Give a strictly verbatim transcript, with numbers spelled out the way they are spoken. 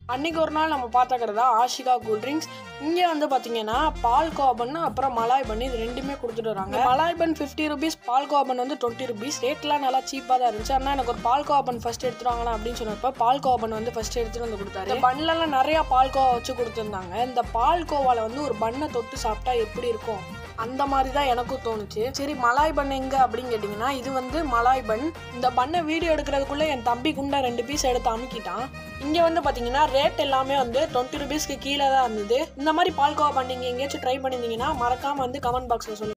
அன்றைக்கி ஒரு நாள் நம்ம பார்த்த கடை தான் ஆஷிகா கூல் ட்ரிங்க்ஸ். இங்கே வந்து பார்த்தீங்கன்னா பால்கோவா பன்னு அப்புறம் மலாய் பன் இது ரெண்டுமே கொடுத்துட்டு வராங்க. Malai bun fifty rupees, palkova bun வந்து டுவெண்ட்டி ருபீஸ். ரேட்லாம் நல்லா சீப்பாக தான் இருந்துச்சு. ஆனால் எனக்கு ஒரு பால்கோவா பன் ஃபஸ்ட் எடுத்துட்டு வாங்கலாம் அப்படின்னு சொன்னப்போ பால்கோவா பன் வந்து ஃபஸ்ட் எடுத்துகிட்டு வந்து கொடுத்தாரு. இந்த பன்லலாம் நிறையா பால்கோவா வச்சு கொடுத்துருந்தாங்க. இந்த பால்கோவாவில் வந்து ஒரு பன்னை தொட்டு சாப்பிட்டா எப்படி இருக்கும் அந்த மாதிரி தான் எனக்கும் தோணுச்சு. சரி மலாய் பன் எங்கே அப்படின்னு கேட்டிங்கன்னா இது வந்து மலாய் பன். இந்த பண்ணை வீடியோ எடுக்கிறதுக்குள்ளே என் தம்பி குண்டா ரெண்டு பீஸ் எடுத்து அமுக்கிட்டான். இங்கே வந்து பார்த்தீங்கன்னா ரேட் எல்லாமே வந்து டுவெண்ட்டி ருபீஸ்க்கு கீழே தான் இருந்தது. இந்த மாதிரி பால்கோவா பண்ணி எங்கேயாச்சும் ட்ரை பண்ணியிருந்தீங்கன்னா மறக்காமல் வந்து கமெண்ட் பாக்ஸில் சொல்லுங்கள்.